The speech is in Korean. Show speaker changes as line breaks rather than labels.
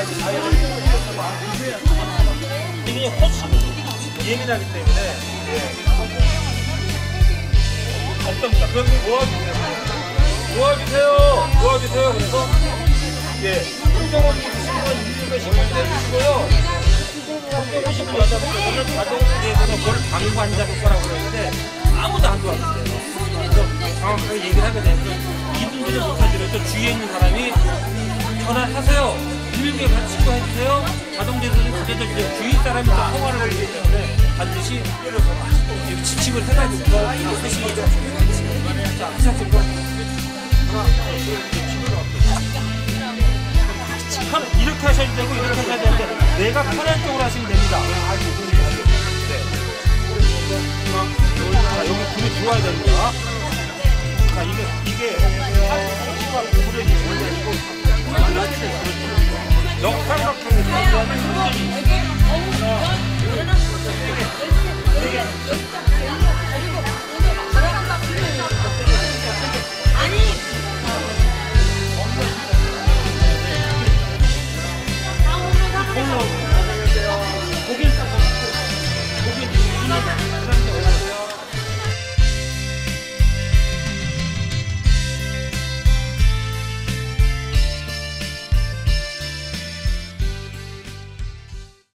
이게 훨씬 예민하기 때문에 어떻습니까? 그럼 도와주세요. 그래서 운동을 주시는 분 200분 해주시고요. 운동하시는 여자분들 오늘 자동에 대해서 뭘 방관자 효과라고 그러는데 아무도 안 도와주세요. 그래서 정확하게 얘기를 하게 되면 이분들은 못하더라도 주위에 있는 사람이 전화하세요. 119에 같이 신고해주세요. 자동제도는 가져다 주세요. 주위 사람이 또 통화를 걸리기 때문에 반드시 지침을 해가지고 하시겠죠. 자, 시작해볼까? 이렇게 하셔도 되고 이렇게 하셔야 되는데 내가 편한 쪽으로 하시면 됩니다. 네. 자, 여기 불이 들어와야 됩니다. 자, 이게 한국과 불의 기준이 아니고 역삼각형이 들어가는